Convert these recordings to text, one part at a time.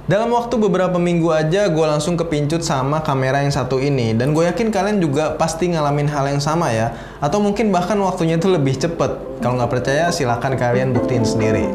Dalam waktu beberapa minggu aja gue langsung kepincut sama kamera yang satu ini. Dan gue yakin kalian juga pasti ngalamin hal yang sama ya. Atau mungkin bahkan waktunya itu lebih cepet. Kalau nggak percaya silahkan kalian buktiin sendiri.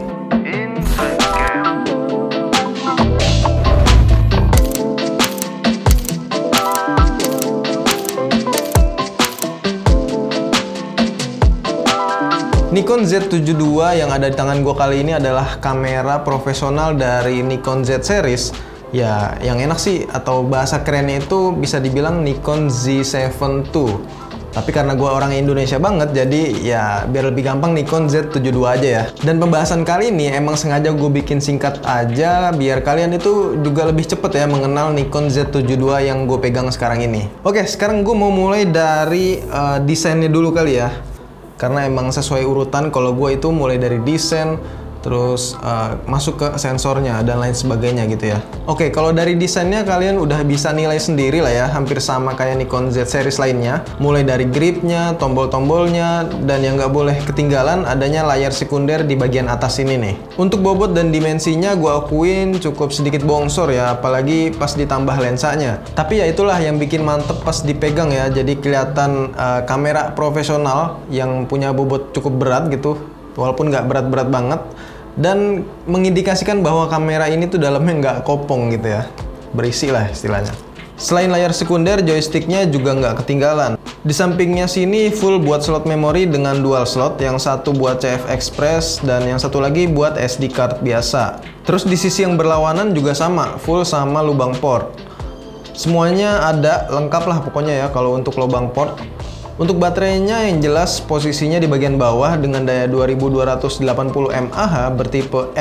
Nikon Z72 yang ada di tangan gue kali ini adalah kamera profesional dari Nikon Z series. Ya, yang enak sih atau bahasa kerennya itu bisa dibilang Nikon Z7 II. Tapi karena gue orang Indonesia banget, jadi ya biar lebih gampang Nikon Z72 aja ya. Dan pembahasan kali ini emang sengaja gue bikin singkat aja, biar kalian itu juga lebih cepet ya mengenal Nikon Z72 yang gue pegang sekarang ini. Oke, sekarang gue mau mulai dari desainnya dulu kali ya. Karena emang sesuai urutan, kalau gue itu mulai dari desain, terus masuk ke sensornya dan lain sebagainya gitu ya. Oke, kalau dari desainnya kalian udah bisa nilai sendiri lah ya, hampir sama kayak Nikon Z series lainnya. Mulai dari gripnya, tombol-tombolnya, dan yang nggak boleh ketinggalan adanya layar sekunder di bagian atas ini nih. Untuk bobot dan dimensinya gue akuin cukup sedikit bongsor ya, apalagi pas ditambah lensanya. Tapi ya itulah yang bikin mantep pas dipegang ya, jadi kelihatan kamera profesional yang punya bobot cukup berat gitu. Walaupun nggak berat-berat banget, dan mengindikasikan bahwa kamera ini tuh dalamnya nggak kopong gitu ya, berisi lah istilahnya. Selain layar sekunder, joysticknya juga nggak ketinggalan. Di sampingnya sini full buat slot memori dengan dual slot, yang satu buat CF Express dan yang satu lagi buat SD card biasa. Terus di sisi yang berlawanan juga sama, full sama lubang port. Semuanya ada, lengkap lah pokoknya ya kalau untuk lubang port. Untuk baterainya yang jelas posisinya di bagian bawah dengan daya 2280 mAh bertipe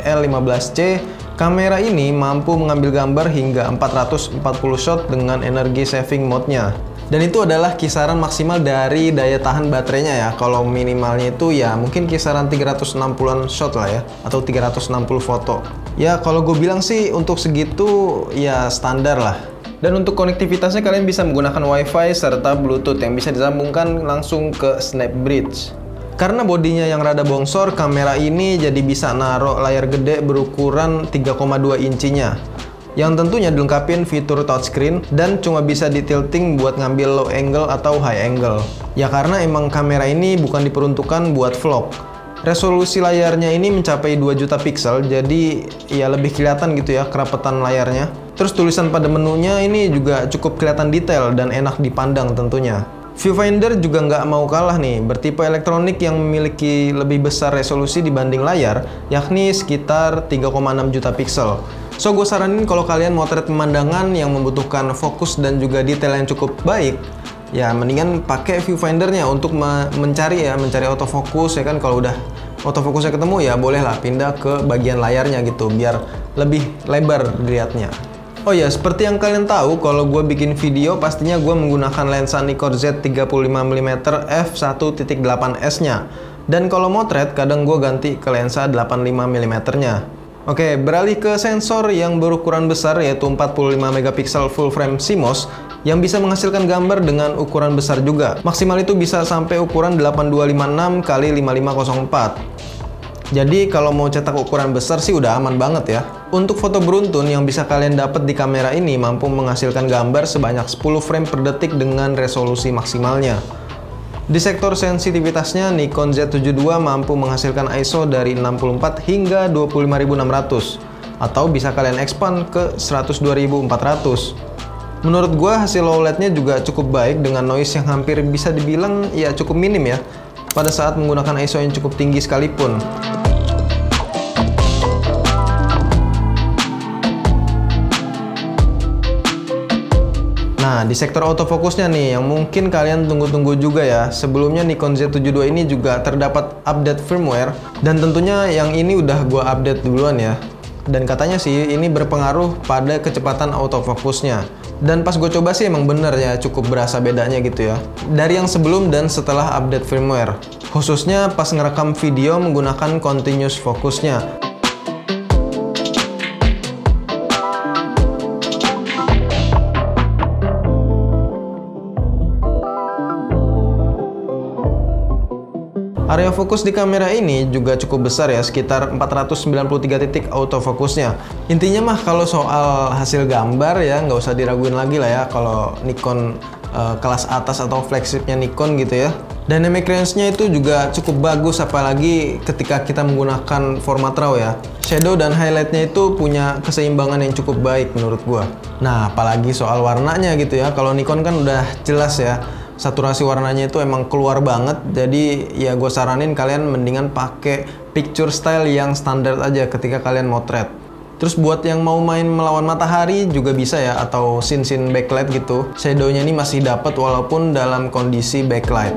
NEL15C. Kamera ini mampu mengambil gambar hingga 440 shot dengan energi saving mode-nya. Dan itu adalah kisaran maksimal dari daya tahan baterainya ya. Kalau minimalnya itu ya mungkin kisaran 360-an shot lah ya, atau 360 foto. Ya kalau gue bilang sih untuk segitu ya standar lah. Dan untuk konektivitasnya kalian bisa menggunakan WiFi serta Bluetooth yang bisa disambungkan langsung ke Snapbridge. Karena bodinya yang rada bongsor, kamera ini jadi bisa naruh layar gede berukuran 3,2 incinya. Yang tentunya dilengkapin fitur touchscreen dan cuma bisa di tilting buat ngambil low angle atau high angle. Ya karena emang kamera ini bukan diperuntukkan buat vlog. Resolusi layarnya ini mencapai 2 juta pixel, jadi ya lebih kelihatan gitu ya kerapetan layarnya. Terus tulisan pada menunya ini juga cukup kelihatan detail dan enak dipandang tentunya. Viewfinder juga nggak mau kalah nih, bertipe elektronik yang memiliki lebih besar resolusi dibanding layar, yakni sekitar 3,6 juta pixel. So gue saranin kalau kalian motret pemandangan yang membutuhkan fokus dan juga detail yang cukup baik, ya mendingan pakai viewfindernya untuk mencari autofocus ya kan. Kalau udah autofokusnya ketemu ya bolehlah pindah ke bagian layarnya gitu biar lebih lebar dilihatnya. Oh ya, seperti yang kalian tahu, kalau gue bikin video pastinya gue menggunakan lensa Nikon Z35mm f1.8s-nya. Dan kalau motret, kadang gue ganti ke lensa 85mm-nya. Oke, beralih ke sensor yang berukuran besar yaitu 45 megapiksel full frame CMOS yang bisa menghasilkan gambar dengan ukuran besar juga. Maksimal itu bisa sampai ukuran 8256 x 5504. Jadi kalau mau cetak ukuran besar sih udah aman banget ya. Untuk foto beruntun yang bisa kalian dapat di kamera ini mampu menghasilkan gambar sebanyak 10 frame per detik dengan resolusi maksimalnya. Di sektor sensitivitasnya, Nikon Z72 mampu menghasilkan ISO dari 64 hingga 25600 atau bisa kalian expand ke 102.400. Menurut gua hasil low light-nya juga cukup baik dengan noise yang hampir bisa dibilang ya cukup minim ya pada saat menggunakan ISO yang cukup tinggi sekalipun. Nah, di sektor autofokusnya nih, yang mungkin kalian tunggu-tunggu juga ya. Sebelumnya Nikon Z72 ini juga terdapat update firmware, dan tentunya yang ini udah gua update duluan ya. Dan katanya sih ini berpengaruh pada kecepatan autofokusnya. Dan pas gue coba sih emang bener ya, cukup berasa bedanya gitu ya. Dari yang sebelum dan setelah update firmware. Khususnya pas ngerekam video menggunakan continuous fokusnya. Area fokus di kamera ini juga cukup besar ya, sekitar 493 titik autofokusnya. Intinya mah kalau soal hasil gambar ya nggak usah diraguin lagi lah ya kalau Nikon kelas atas atau flagshipnya Nikon gitu ya. Dynamic range-nya itu juga cukup bagus, apalagi ketika kita menggunakan format RAW ya. Shadow dan highlight-nya itu punya keseimbangan yang cukup baik menurut gua. Nah, apalagi soal warnanya gitu ya. Kalau Nikon kan udah jelas ya, saturasi warnanya itu emang keluar banget. Jadi ya gue saranin kalian mendingan pakai picture style yang standar aja ketika kalian motret. Terus buat yang mau main melawan matahari juga bisa ya, atau scene backlight gitu. Shadow-nya ini masih dapat walaupun dalam kondisi backlight.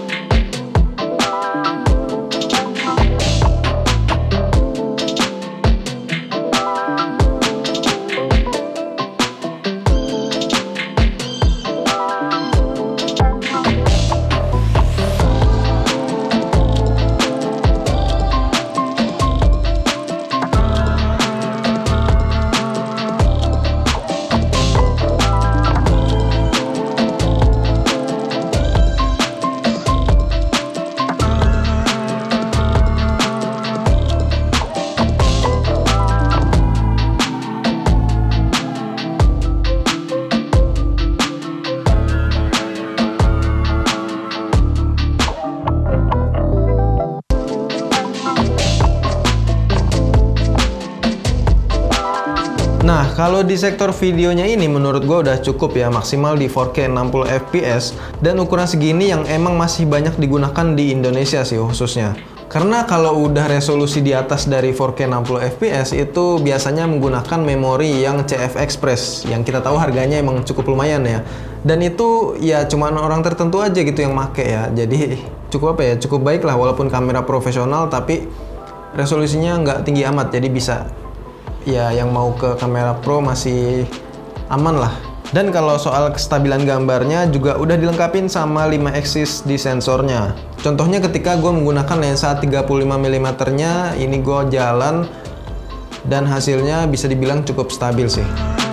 Nah, kalau di sektor videonya ini menurut gue udah cukup ya, maksimal di 4K 60 fps dan ukuran segini yang emang masih banyak digunakan di Indonesia sih khususnya. Karena kalau udah resolusi di atas dari 4K 60 fps itu biasanya menggunakan memori yang CF Express yang kita tahu harganya emang cukup lumayan ya. Dan itu ya cuman orang tertentu aja gitu yang make ya. Jadi cukup apa ya, cukup baik lah walaupun kamera profesional tapi resolusinya nggak tinggi amat, jadi bisa ya yang mau ke kamera pro masih aman lah. Dan kalau soal kestabilan gambarnya juga udah dilengkapin sama 5 axis di sensornya. Contohnya ketika gue menggunakan lensa 35mm nya, ini gue jalan dan hasilnya bisa dibilang cukup stabil sih.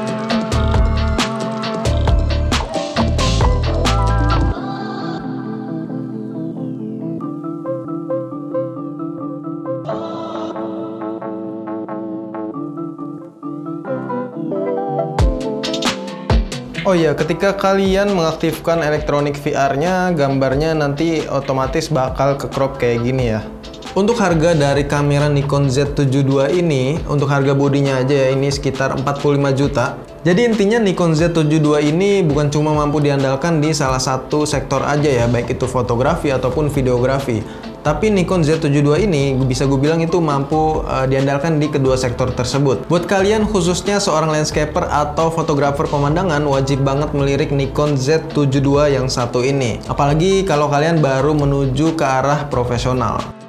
Oh iya, ketika kalian mengaktifkan elektronik VR-nya, gambarnya nanti otomatis bakal ke crop kayak gini ya. Untuk harga dari kamera Nikon Z72 ini, untuk harga bodinya aja ya, ini sekitar 45 juta. Jadi intinya Nikon Z72 ini bukan cuma mampu diandalkan di salah satu sektor aja ya, baik itu fotografi ataupun videografi. Tapi Nikon Z72 ini bisa gue bilang itu mampu diandalkan di kedua sektor tersebut. Buat kalian khususnya seorang landscaper atau fotografer pemandangan, wajib banget melirik Nikon Z72 yang satu ini. Apalagi kalau kalian baru menuju ke arah profesional.